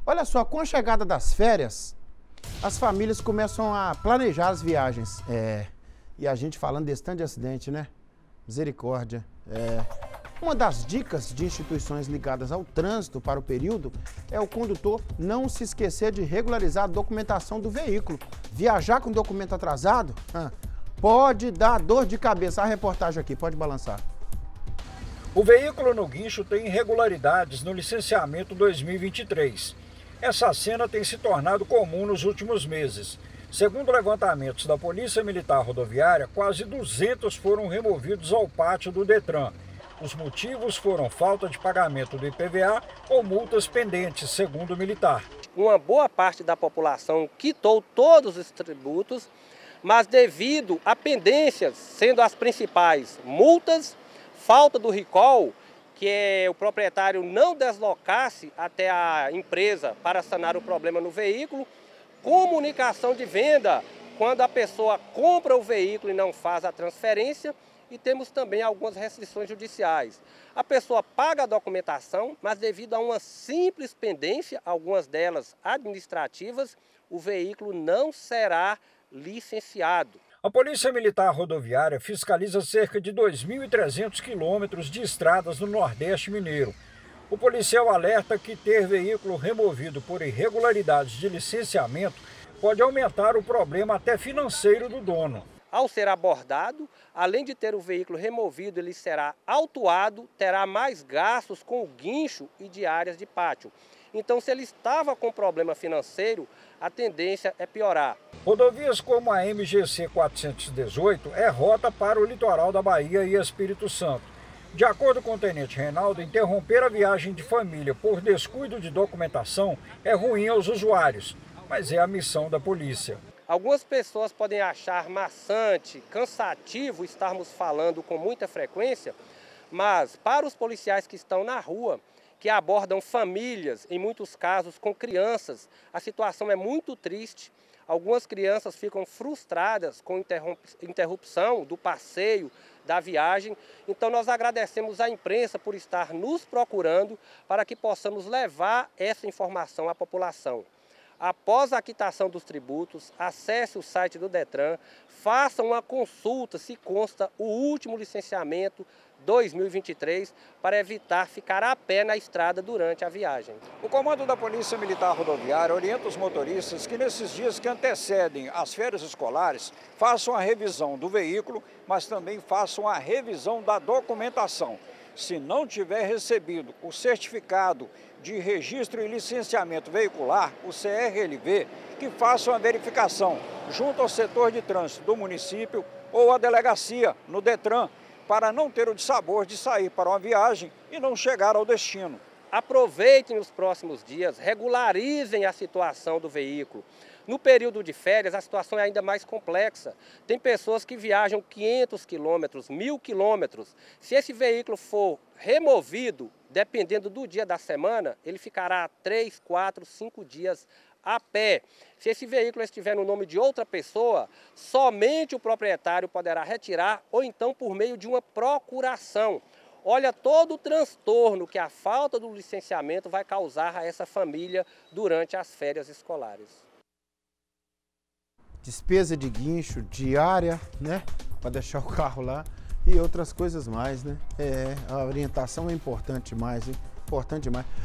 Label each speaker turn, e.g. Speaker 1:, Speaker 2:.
Speaker 1: Olha só, com a chegada das férias, as famílias começam a planejar as viagens. E a gente falando desse tanto de acidente, né? Misericórdia. Uma das dicas de instituições ligadas ao trânsito para o período é o condutor não se esquecer de regularizar a documentação do veículo. Viajar com documento atrasado pode dar dor de cabeça. A reportagem aqui, pode balançar.
Speaker 2: O veículo no guincho tem irregularidades no licenciamento 2023. Essa cena tem se tornado comum nos últimos meses. Segundo levantamentos da Polícia Militar Rodoviária, quase 200 foram removidos ao pátio do Detran. Os motivos foram falta de pagamento do IPVA ou multas pendentes, segundo o militar.
Speaker 3: Uma boa parte da população quitou todos os tributos, mas devido a pendências, sendo as principais multas, falta do recall, que é o proprietário não deslocasse até a empresa para sanar o problema no veículo, comunicação de venda, quando a pessoa compra o veículo e não faz a transferência, e temos também algumas restrições judiciais. A pessoa paga a documentação, mas devido a uma simples pendência, algumas delas administrativas, o veículo não será licenciado.
Speaker 2: A Polícia Militar Rodoviária fiscaliza cerca de 2.300 quilômetros de estradas no Nordeste Mineiro. O policial alerta que ter veículo removido por irregularidades de licenciamento pode aumentar o problema até financeiro do dono.
Speaker 3: Ao ser abordado, além de ter o veículo removido, ele será autuado, terá mais gastos com o guincho e diárias de pátio. Então, se ele estava com problema financeiro, a tendência é piorar.
Speaker 2: Rodovias como a MGC 418 é rota para o litoral da Bahia e Espírito Santo. De acordo com o Tenente Reinaldo, interromper a viagem de família por descuido de documentação é ruim aos usuários, mas é a missão da polícia.
Speaker 3: Algumas pessoas podem achar maçante, cansativo estarmos falando com muita frequência, mas para os policiais que estão na rua, que abordam famílias, em muitos casos com crianças, a situação é muito triste. Algumas crianças ficam frustradas com interrupção do passeio, da viagem. Então nós agradecemos à imprensa por estar nos procurando para que possamos levar essa informação à população. Após a quitação dos tributos, acesse o site do Detran, faça uma consulta se consta o último licenciamento 2023 para evitar ficar a pé na estrada durante a viagem.
Speaker 2: O comando da Polícia Militar Rodoviária orienta os motoristas que nesses dias que antecedem as férias escolares façam a revisão do veículo, mas também façam a revisão da documentação. Se não tiver recebido o certificado de registro e licenciamento veicular, o CRLV, que faça uma verificação junto ao setor de trânsito do município ou à delegacia no Detran, para não ter o dissabor de sair para uma viagem e não chegar ao destino.
Speaker 3: Aproveitem os próximos dias, regularizem a situação do veículo. No período de férias, a situação é ainda mais complexa. Tem pessoas que viajam 500 quilômetros, 1.000 quilômetros. Se esse veículo for removido, dependendo do dia da semana, ele ficará 3, 4, 5 dias a pé. Se esse veículo estiver no nome de outra pessoa, somente o proprietário poderá retirar ou então por meio de uma procuração. Olha todo o transtorno que a falta do licenciamento vai causar a essa família durante as férias escolares.
Speaker 1: Despesa de guincho, diária, né? Para deixar o carro lá e outras coisas mais, né? A orientação é importante demais, hein? Importante demais.